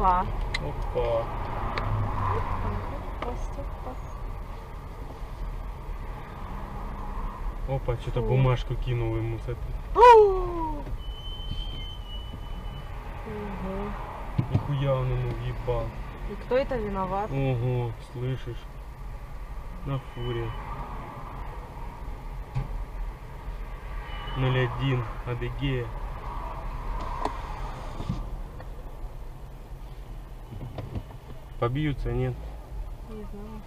Опа. Опа. Опа, что-то бумажку кинул ему с этой. Нихуя он ему въебал. И кто это виноват? Ого, слышишь? На фуре. 01 Адыгея. Побьются, нет? Не знаю.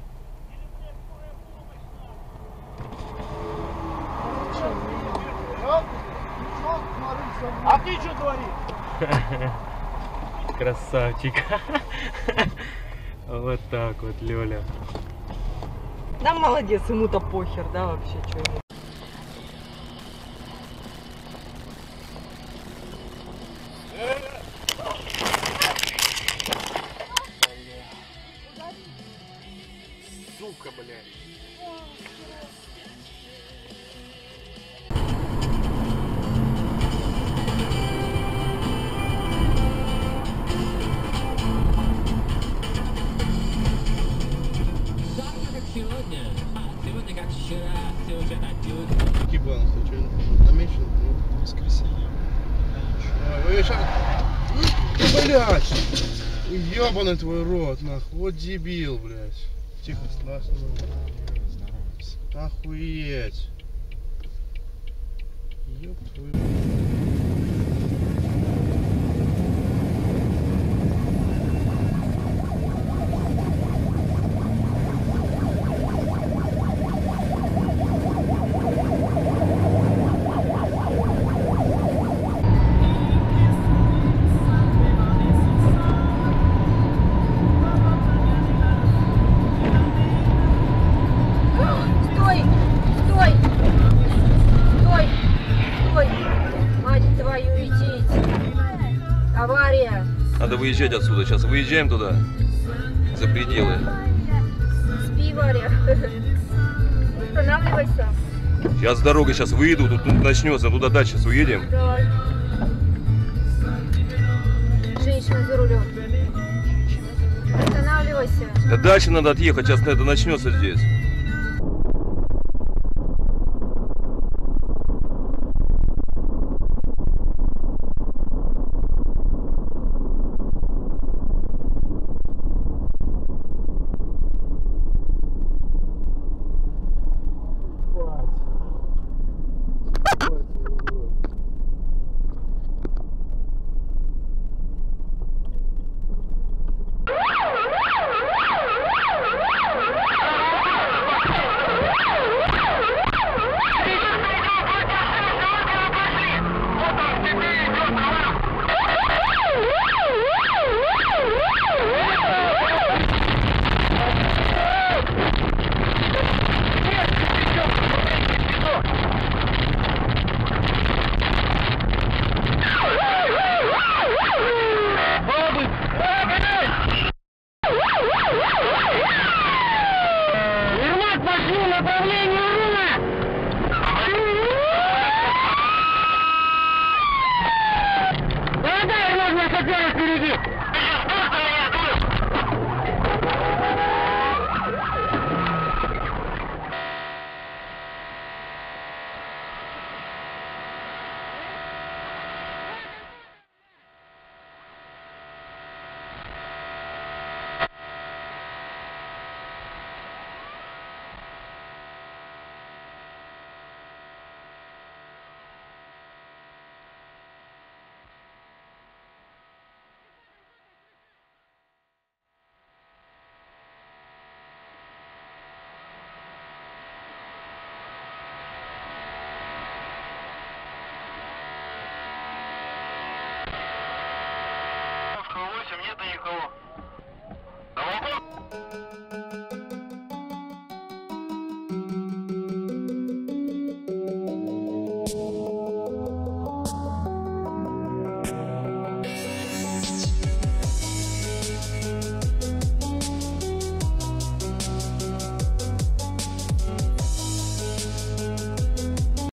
А ты что творишь? Красавчик. Вот так вот, Лёля. Да молодец, ему-то похер, да, вообще, что ему. Сука, блядь. Сегодня как вчера, все уже так. Кибан, ты что, намечен? Воскресенье. Ой, сейчас... Блядь! Ёбаный твой рот, нахуй. Вот дебил, блядь. Тихо, страшно. Здороваемся. Охуеть. Ёб твою... Авария. Надо выезжать отсюда. Сейчас выезжаем туда, за пределы. Спи, Варя. Останавливайся. Сейчас с дороги сейчас выйду, тут начнется, туда дальше сейчас уедем. Давай. Женщина за рулем. Останавливайся. Да дальше надо отъехать, сейчас это начнется здесь. Нет никого.